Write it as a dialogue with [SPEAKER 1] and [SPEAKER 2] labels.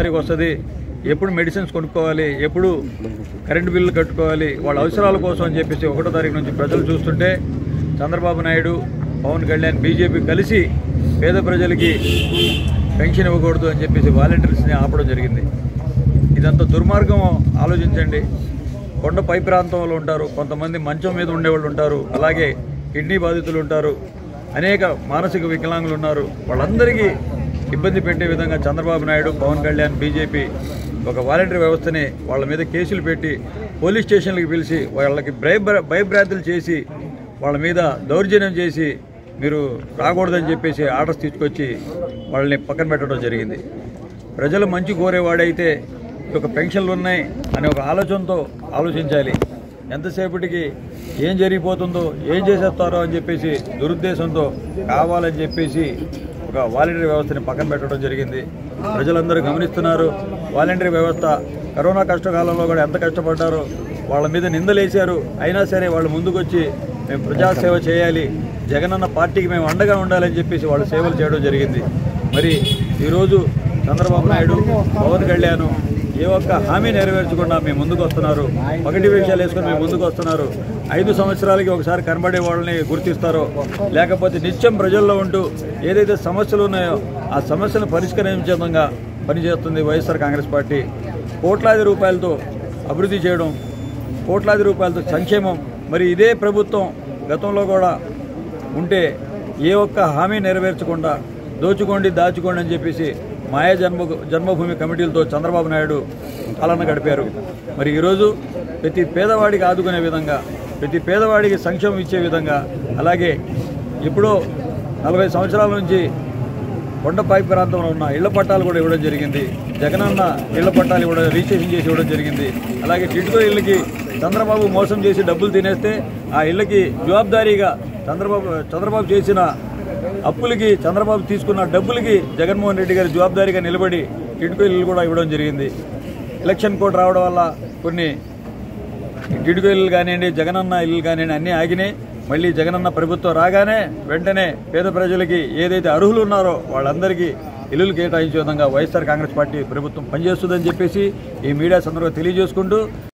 [SPEAKER 1] వస్తుంది, ఎప్పుడు మెడిసిన్స్ కొనుక్కోవాలి, ఎప్పుడు కరెంటు బిల్లు కట్టుకోవాలి, వాళ్ళ అవసరాల కోసం అని చెప్పేసి 1వ తారీఖు నుంచి ప్రజలు చూస్తుంటే చంద్రబాబు నాయుడు, పవన్ కళ్యాణ్, బీజేపీ కలిసి పేద ప్రజలకి పెన్షన్ ఇవ్వకూడదు అని చెప్పేసి వాలంటీర్స్ని ఆపడం జరిగింది. ఇదంతా దుర్మార్గం. ఆలోచించండి. కొండ పై ప్రాంతంలో ఉంటారు, కొంతమంది మంచం మీద ఉండేవాళ్ళు ఉంటారు, అలాగే కిడ్నీ బాధితులు ఉంటారు, అనేక మానసిక వికలాంగులు ఉన్నారు. వాళ్ళందరికీ ఇబ్బంది పెట్టే విధంగా చంద్రబాబు నాయుడు, పవన్ కళ్యాణ్, బీజేపీ ఒక వాలంటీర్ వ్యవస్థని వాళ్ళ మీద కేసులు పెట్టి పోలీస్ స్టేషన్లకు పిలిచి వాళ్ళకి భయభ్రాంతులు చేసి వాళ్ళ మీద దౌర్జన్యం చేసి మీరు రాకూడదని చెప్పేసి ఆర్డర్స్ తీసుకొచ్చి వాళ్ళని పక్కన పెట్టడం జరిగింది. ప్రజలు మంచి కోరేవాడైతే ఒక పెన్షన్లు ఉన్నాయి అనే ఒక ఆలోచనతో ఆలోచించాలి. ఎంతసేపటికి ఏం జరిగిపోతుందో, ఏం చేసేస్తారో అని చెప్పేసి దురుద్దేశంతో కావాలని చెప్పేసి ఒక వాలంటీర్ వ్యవస్థని పక్కన పెట్టడం జరిగింది. ప్రజలందరూ గమనిస్తున్నారు. వాలంటీర్ వ్యవస్థ కరోనా కష్టకాలంలో కూడా ఎంత కష్టపడ్డారో, వాళ్ళ మీద నిందలేశారు. అయినా సరే వాళ్ళు ముందుకొచ్చి మేము ప్రజాసేవ చేయాలి, జగనన్న పార్టీకి మేము అండగా ఉండాలని చెప్పేసి వాళ్ళు సేవలు చేయడం జరిగింది. మరి ఈరోజు చంద్రబాబు నాయుడు, పవన్ కళ్యాణ్ ఏ ఒక్క హామీ నెరవేర్చకుండా మేము ముందుకు వస్తున్నారు. పగటి విషయాలు వేసుకొని మేము ముందుకు వస్తున్నారు. 5 సంవత్సరాలకి ఒకసారి కనబడే వాళ్ళని గుర్తిస్తారో, లేకపోతే నిత్యం ప్రజల్లో ఉంటూ ఏదైతే సమస్యలు ఉన్నాయో ఆ సమస్యలను పరిష్కరించే విధంగా పనిచేస్తుంది వైఎస్ఆర్ కాంగ్రెస్ పార్టీ. కోట్లాది రూపాయలతో అభివృద్ధి చేయడం, కోట్లాది రూపాయలతో సంక్షేమం. మరి ఇదే ప్రభుత్వం గతంలో కూడా ఉంటే ఏ ఒక్క హామీ నెరవేర్చకుండా దోచుకోండి, దాచుకోండి అని చెప్పేసి మాయా జన్మభూమి కమిటీలతో చంద్రబాబు నాయుడు పాలన గడిపారు. మరి ఈరోజు ప్రతి పేదవాడికి ఆదుకునే విధంగా, ప్రతి పేదవాడికి సంక్షేమం ఇచ్చే విధంగా, అలాగే ఇప్పుడు 40 సంవత్సరాల నుంచి కొండపై ప్రాంతంలో ఉన్న ఇళ్ల పట్టాలు కూడా ఇవ్వడం జరిగింది. జగనన్న ఇళ్ల పట్టాలు కూడా రిజిస్ట్రేషన్ చేసి ఇవ్వడం జరిగింది. అలాగే టిడ్కో ఇళ్ళకి చంద్రబాబు మోసం చేసి డబ్బులు తినేస్తే ఆ ఇళ్ళకి జవాబుదారీగా చంద్రబాబు చేసిన అప్పులకి, చంద్రబాబు తీసుకున్న డబ్బులకి జగన్మోహన్ రెడ్డి గారి జవాబుదారీగా నిలబడి టిడ్కో ఇల్లు కూడా ఇవ్వడం జరిగింది. ఎలక్షన్ కోడ్ రావడం వల్ల కొన్ని టిడ్కో ఇల్లు కానివ్వండి, జగనన్న ఇల్లు కానివ్వండి అన్నీ ఆగినాయి. మళ్ళీ జగనన్న ప్రభుత్వం రాగానే వెంటనే పేద ప్రజలకి ఏదైతే అర్హులు ఉన్నారో వాళ్ళందరికీ ఇల్లులు కేటాయించే విధంగా వైఎస్ఆర్ కాంగ్రెస్ పార్టీ ప్రభుత్వం పనిచేస్తుందని చెప్పేసి ఈ మీడియా సందర్భంగా తెలియజేసుకుంటూ